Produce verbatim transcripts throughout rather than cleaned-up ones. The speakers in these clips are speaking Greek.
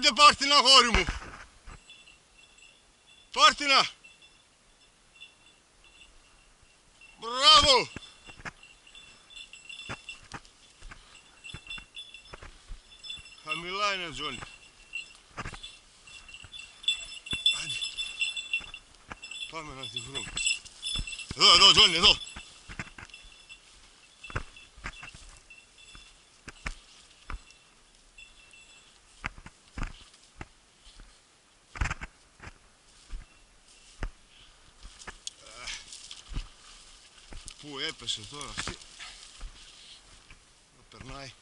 Άντε πάρ' την αγόρι μου. Πάρ' την α. Μπράβο. Χαμηλά είναι, Τζόνι. Άντε. Πάμε να τη βρούμε. Εδώ, εδώ, Τζόνι, εδώ. Πού έπεσε τώρα αυτή. Να περνάει.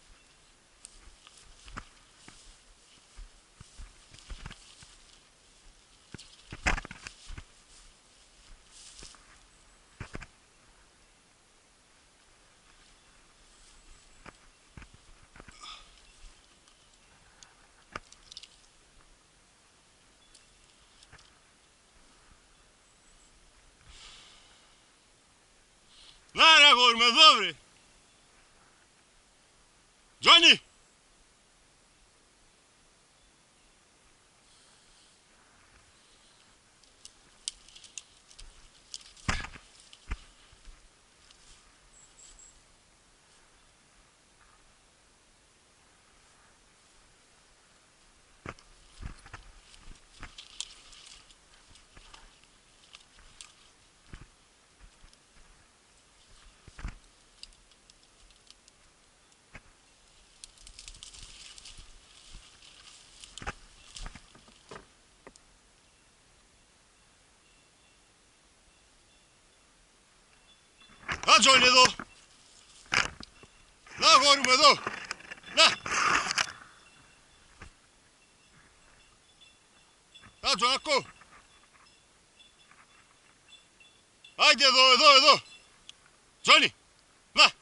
Να ρε αγόρι με εδώ βρε. Τζόνι. Να Τζόνι εδώ. Να αγόρι μου εδώ. Να. Να Τζονακό. Άιντε εδώ, εδώ, εδώ. Τζόνι. Να.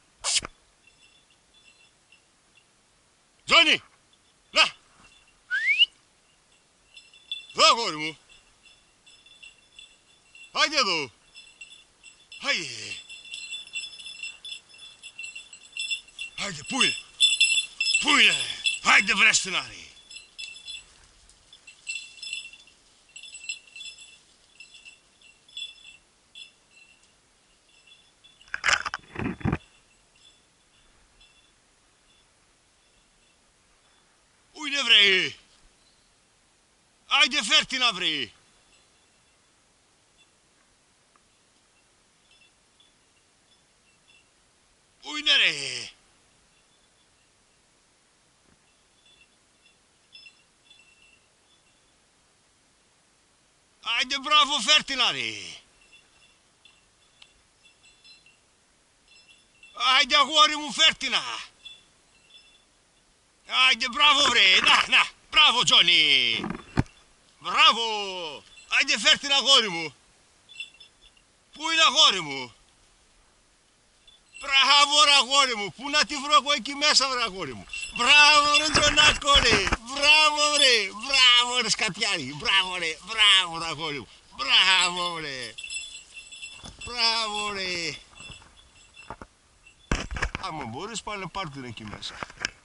Τζόνι. Να. Εδώ αγόρι μου. Άιντε εδώ. Άιντε. Άιντε, πού είναι, πού είναι, άιντε βρες την άρη. Πού είναι βρε, άιντε φέρ' την βρε. Πού είναι ρε. Άιντε μπράβο φέρ' την άρη. Άιντε αγόρι μου φέρ' την α. Άιντε μπράβο βρε. Να, να. Μπράβο Τζόνι. Μπράβο. Άιντε φέρ' την αγόρι μου. Πού είναι αγόρι μου. Μπράβο ρε αγόρι μου. Πού να τη βρω εγώ εκεί μέσα βρε αγόρι μου. Μπράβο ρε Τζονάκο ρε. Μπράβο ρε. Μπράβο ρε σκατιάρι. Μπράβο ρε. Μπράβο ρε αγόρι μου. Μπράβο ρε. Μπράβο ρε. Άμα μπορείς πάλι πάρ' την εκεί μέσα.